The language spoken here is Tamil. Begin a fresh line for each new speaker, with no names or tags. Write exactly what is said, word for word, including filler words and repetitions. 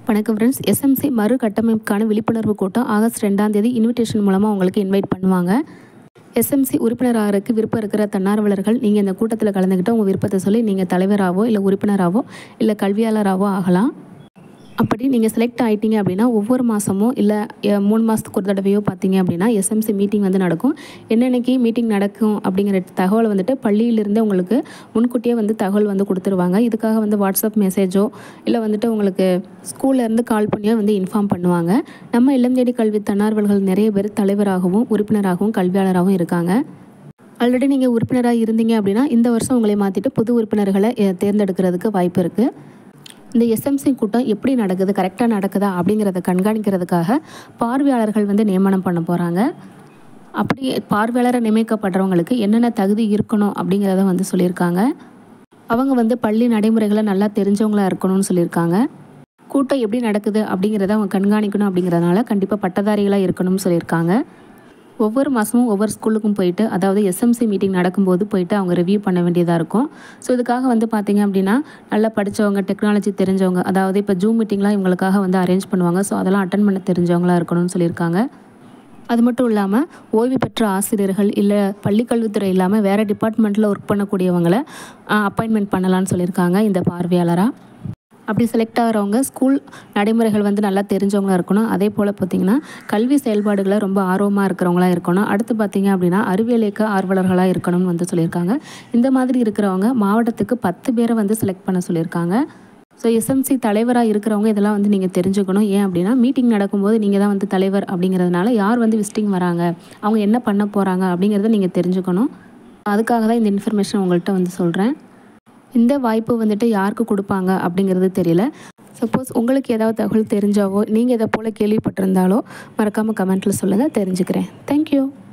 வணக்கம் ஃப்ரெண்ட்ஸ். எஸ்எம்சி மறு கட்டமைப்புக்கான விழிப்புணர்வு கூட்டம் ஆகஸ்ட் ரெண்டாம் தேதி இன்விடேஷன் மூலமாக உங்களுக்கு இன்வைட் பண்ணுவாங்க. எஸ்எம்சி உறுப்பினர் ஆகிறதுக்கு விருப்பம் இருக்கிற தன்னார்வலர்கள் நீங்கள் இந்த கூட்டத்தில் கலந்துக்கிட்டு உங்கள் விருப்பத்தை சொல்லி நீங்கள் தலைவராகவோ இல்லை உறுப்பினராகவோ இல்லை கல்வியாளராகவோ ஆகலாம். அப்படி நீங்கள் செலக்ட் ஆகிட்டீங்க அப்படின்னா ஒவ்வொரு மாதமோ இல்லை மூணு மாதத்துக்கு ஒரு தடவையோ பார்த்தீங்க அப்படின்னா எஸ்எம்சி மீட்டிங் வந்து நடக்கும். என்னென்னக்கு மீட்டிங் நடக்கும் அப்படிங்கிற தகவலை வந்துட்டு பள்ளியிலிருந்தே உங்களுக்கு முன்கூட்டியே வந்து தகவல் வந்து கொடுத்துருவாங்க. இதுக்காக வந்து வாட்ஸ்அப் மெசேஜோ இல்லை வந்துட்டு உங்களுக்கு ஸ்கூல்லேருந்து கால் பண்ணியோ வந்து இன்ஃபார்ம் பண்ணுவாங்க. நம்ம இல்லம் தேடி கல்வி தன்னார்வலர்கள் நிறைய பேர் தலைவராகவும் உறுப்பினராகவும் கல்வியாளராகவும் இருக்காங்க. ஆல்ரெடி நீங்கள் உறுப்பினராக இருந்தீங்க அப்படின்னா இந்த வருஷம் உங்களை மாற்றிட்டு புது உறுப்பினர்களை தேர்ந்தெடுக்கிறதுக்கு வாய்ப்பு இருக்குது. இந்த எஸ்எம்சி கூட்டம் எப்படி நடக்குது, கரெக்டாக நடக்குதா அப்படிங்கிறத கண்காணிக்கிறதுக்காக பார்வையாளர்கள் வந்து நியமனம் பண்ண போகிறாங்க. அப்படி பார்வையாளரை நியமிக்கப்படுறவங்களுக்கு என்னென்ன தகுதி இருக்கணும் அப்படிங்கிறத வந்து சொல்லியிருக்காங்க. அவங்க வந்து பள்ளி நடைமுறைகளை நல்லா தெரிஞ்சவங்களாக இருக்கணும்னு சொல்லியிருக்காங்க. கூட்டம் எப்படி நடக்குது அப்படிங்கிறத அவங்க கண்காணிக்கணும் அப்படிங்கிறதுனால கண்டிப்பாக பட்டதாரிகளாக இருக்கணும்னு சொல்லியிருக்காங்க. ஒவ்வொரு மாதமும் ஒவ்வொரு ஸ்கூலுக்கும் போயிட்டு அதாவது எஸ்எம்சி மீட்டிங் நடக்கும்போது போயிட்டு அவங்க ரிவ்யூ பண்ண வேண்டியதாக இருக்கும். ஸோ இதுக்காக வந்து பார்த்திங்க அப்படின்னா நல்லா படித்தவங்க, டெக்னாலஜி தெரிஞ்சவங்க, அதாவது இப்போ ஜூம் மீட்டிங்லாம் இவங்களுக்காக வந்து அரேஞ்ச் பண்ணுவாங்க. ஸோ அதெல்லாம் அட்டன் பண்ண தெரிஞ்சவங்களாக இருக்கணும்னு சொல்லியிருக்காங்க. அது மட்டும் இல்லாமல் ஓய்வு பெற்ற ஆசிரியர்கள் இல்லை பள்ளிக்கல்வித்துறை இல்லாமல் வேறு டிபார்ட்மெண்ட்டில் ஒர்க் பண்ணக்கூடியவங்களை அப்பாயின்மெண்ட் பண்ணலான்னு சொல்லியிருக்காங்க இந்த பார்வையாளராக. அப்படி செலக்ட் ஆகிறவங்க ஸ்கூல் நடைமுறைகள் வந்து நல்லா தெரிஞ்சவங்களாக இருக்கணும். அதே போல் பார்த்திங்கன்னா கல்வி செயல்பாடுகளை ரொம்ப ஆர்வமாக இருக்கிறவங்களாக இருக்கணும். அடுத்து பார்த்திங்க அப்படின்னா அறிவியல் இயக்க ஆர்வலர்களாக இருக்கணும்னு வந்து சொல்லியிருக்காங்க. இந்த மாதிரி இருக்கிறவங்க மாவட்டத்துக்கு பத்து பேரை வந்து செலக்ட் பண்ண சொல்லியிருக்காங்க. ஸோ எஸ்எம்சி தலைவராக இருக்கிறவங்க இதெல்லாம் வந்து நீங்கள் தெரிஞ்சுக்கணும். ஏன் அப்படின்னா மீட்டிங் நடக்கும்போது நீங்கள் தான் வந்து தலைவர் அப்படிங்கிறதுனால யார் வந்து விசிட்டிங் வராங்க, அவங்க என்ன பண்ண போகிறாங்க அப்படிங்கிறத நீங்கள் தெரிஞ்சுக்கணும். அதுக்காக தான் இந்த இன்ஃபர்மேஷன் உங்கள்கிட்ட வந்து சொல்கிறேன். இந்த வாய்ப்பு வந்துட்டு யாருக்கு கொடுப்பாங்க அப்படிங்கிறது தெரியல. சப்போஸ் உங்களுக்கு ஏதாவது தகவல் தெரிஞ்சாவோ நீங்கள் இதை போல் கேள்விப்பட்டிருந்தாலோ மறக்காமல் கமெண்ட்டில் சொல்லுங்கள், தெரிஞ்சுக்கிறேன். தேங்க்யூ.